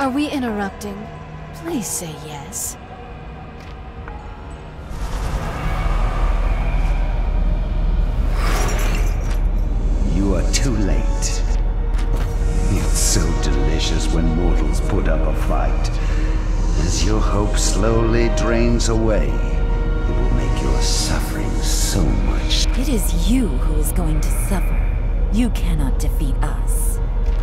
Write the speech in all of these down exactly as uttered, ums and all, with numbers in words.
Are we interrupting? Please say yes. You are too late. It's so delicious when mortals put up a fight. As your hope slowly drains away, it will make your suffering so much. It is you who is going to suffer. You cannot defeat us.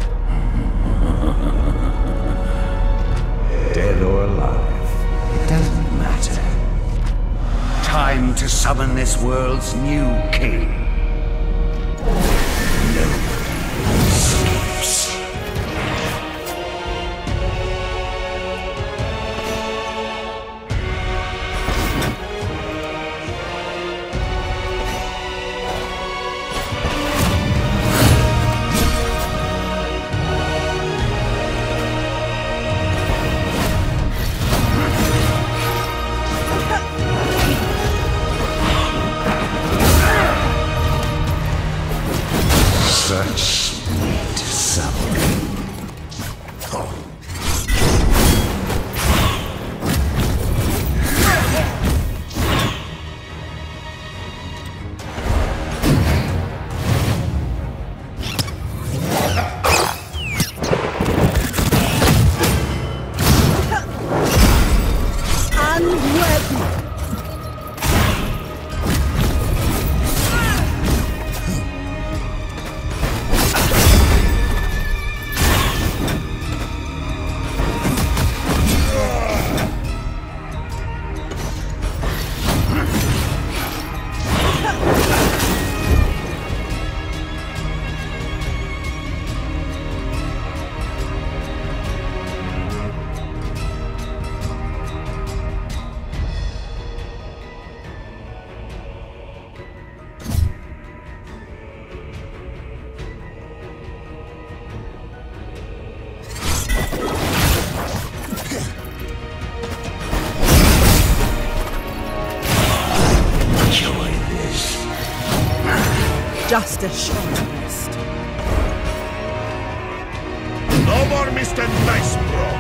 Dead or alive, it doesn't matter. Time to summon this world's new king. Nobody escapes. Such sweet suffering. Just a short rest. No more Mister Nice Bro.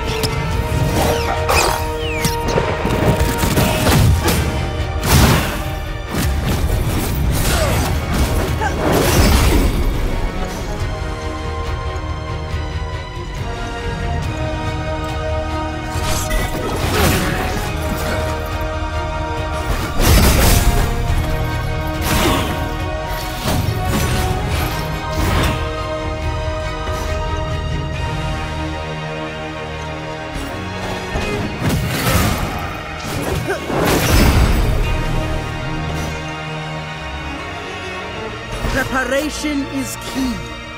Preparation is key.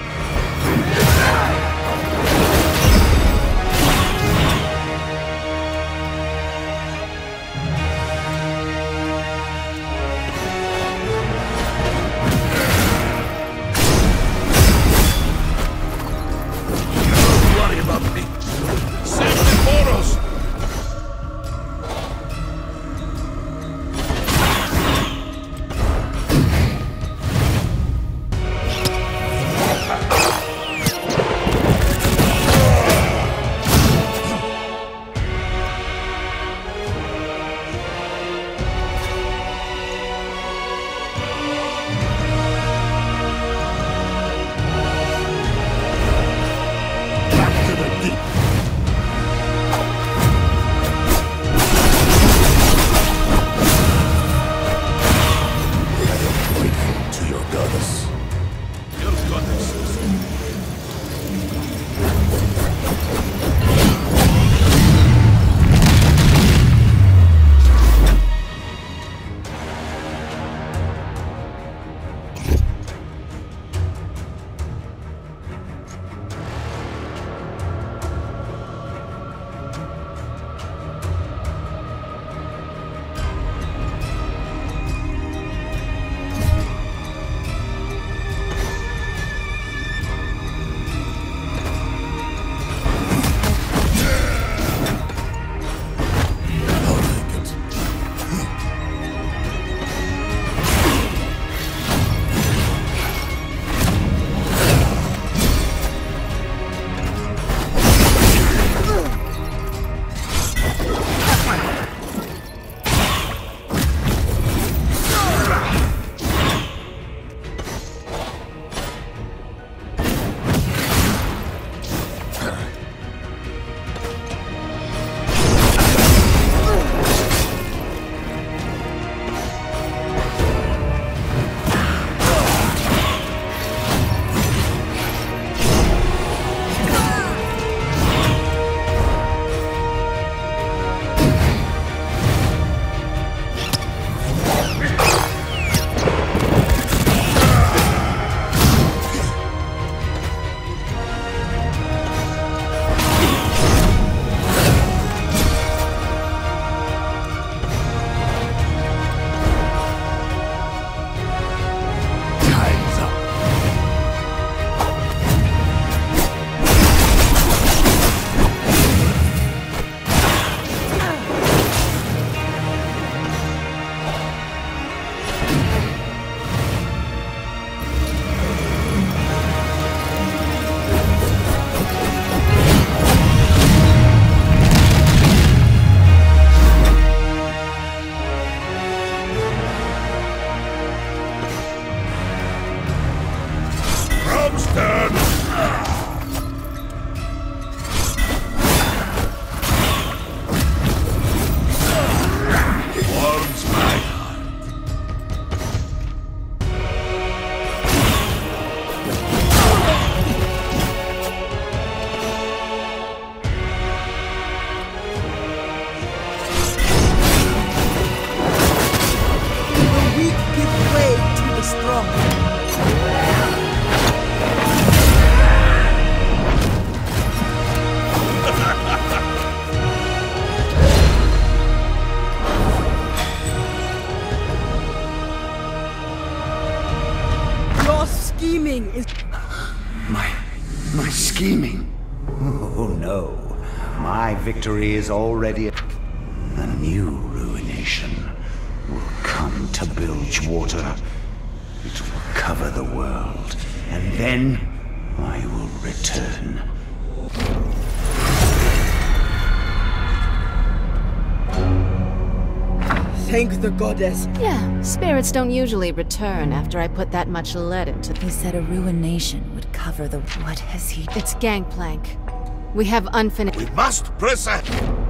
Don't worry about me. Save the Boros. strong. Your scheming is... My... my scheming? Oh no. My victory is already... A new ruination will come to Bilgewater. It will cover the world, and then I will return. Thank the goddess. Yeah, spirits don't usually return after I put that much lead into them. He said a ruination would cover the... What has he... It's Gangplank. We have unfinished... We must press ahead.